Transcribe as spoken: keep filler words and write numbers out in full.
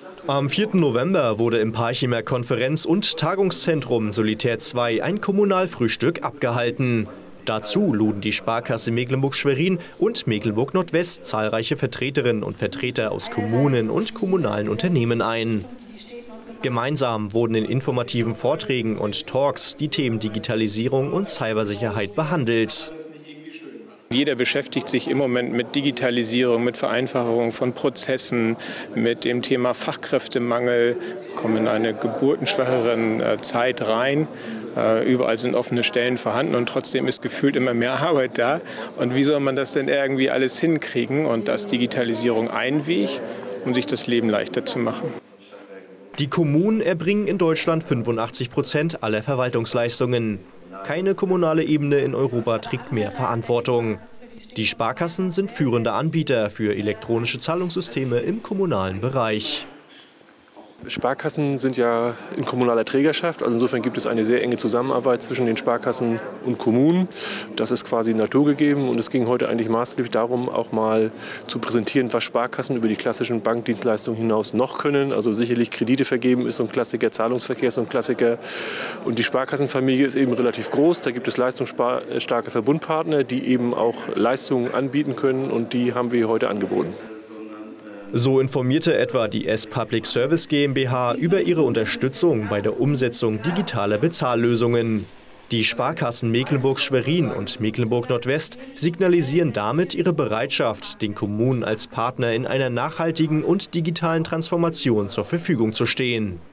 Am vierten November wurde im Parchimer Konferenz- und Tagungszentrum Solitär zwei ein Kommunalfrühstück abgehalten. Dazu luden die Sparkasse Mecklenburg-Schwerin und Mecklenburg-Nordwest zahlreiche Vertreterinnen und Vertreter aus Kommunen und kommunalen Unternehmen ein. Gemeinsam wurden in informativen Vorträgen und Talks die Themen Digitalisierung und Cybersicherheit behandelt. Jeder beschäftigt sich im Moment mit Digitalisierung, mit Vereinfachung von Prozessen, mit dem Thema Fachkräftemangel, kommen in eine geburtenschwächeren Zeit rein. Überall sind offene Stellen vorhanden und trotzdem ist gefühlt immer mehr Arbeit da. Und wie soll man das denn irgendwie alles hinkriegen? Und da ist Digitalisierung ein Weg, um sich das Leben leichter zu machen. Die Kommunen erbringen in Deutschland fünfundachtzig Prozent aller Verwaltungsleistungen. Keine kommunale Ebene in Europa trägt mehr Verantwortung. Die Sparkassen sind führende Anbieter für elektronische Zahlungssysteme im kommunalen Bereich. Sparkassen sind ja in kommunaler Trägerschaft, also insofern gibt es eine sehr enge Zusammenarbeit zwischen den Sparkassen und Kommunen. Das ist quasi naturgegeben und es ging heute eigentlich maßgeblich darum, auch mal zu präsentieren, was Sparkassen über die klassischen Bankdienstleistungen hinaus noch können. Also sicherlich Kredite vergeben ist so ein Klassiker, Zahlungsverkehr ist so ein Klassiker. Und die Sparkassenfamilie ist eben relativ groß, da gibt es leistungsstarke Verbundpartner, die eben auch Leistungen anbieten können und die haben wir heute angeboten. So informierte etwa die S-Public Service GmbH über ihre Unterstützung bei der Umsetzung digitaler Bezahllösungen. Die Sparkassen Mecklenburg-Schwerin und Mecklenburg-Nordwest signalisieren damit ihre Bereitschaft, den Kommunen als Partner in einer nachhaltigen und digitalen Transformation zur Verfügung zu stehen.